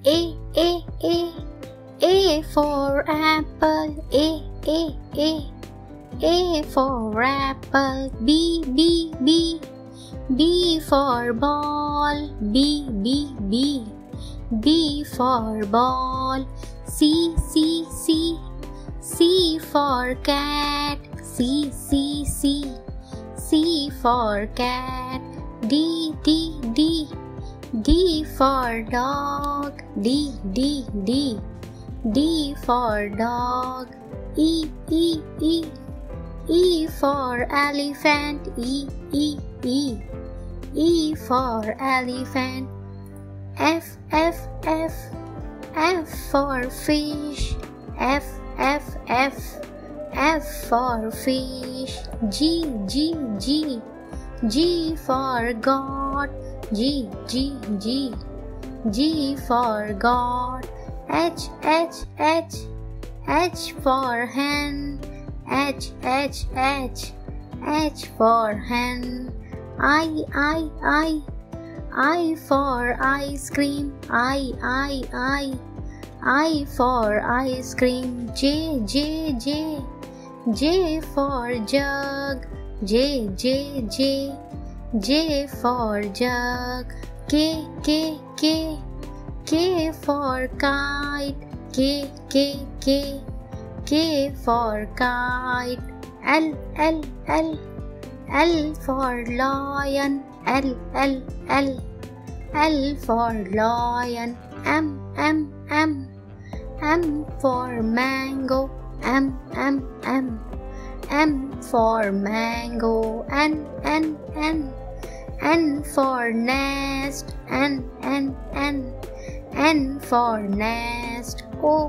A for apple, A for apple. B for ball, B for ball. C for cat, C for cat. D for dog, D for dog. E for elephant, E for elephant. F for fish, F for fish. G for goat, G for goat. H for hen, H for hen. I for ice cream, I for ice cream. J for jug, J for jug. K for kite, K for kite. L for lion, L for lion. M for mango, M for mango. N for nest, N for nest.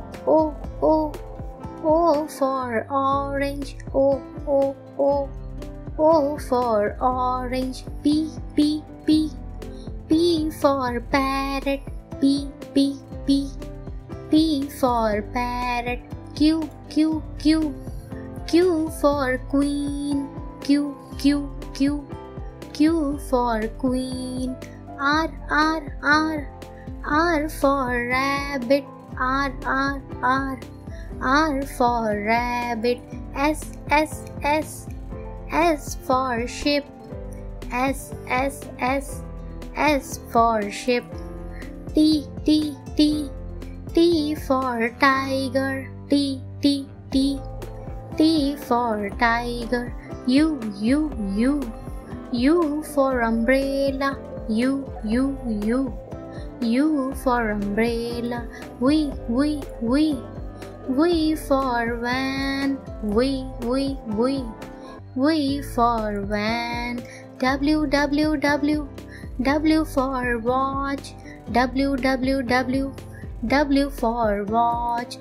O for orange, O for orange. P for parrot, P for parrot. Q for queen, Q for queen. R for rabbit, R for rabbit. S for ship, S for ship. T for tiger, T for tiger. U for umbrella, U for umbrella. V for van, V for van. W for watch, W for watch.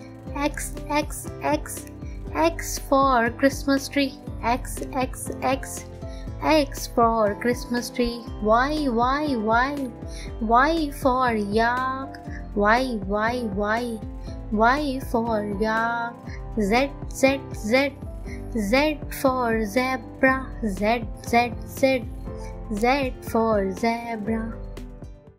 X for Christmas tree, X for Christmas tree. Y for yak, Y for yak. Z for zebra, Z for zebra.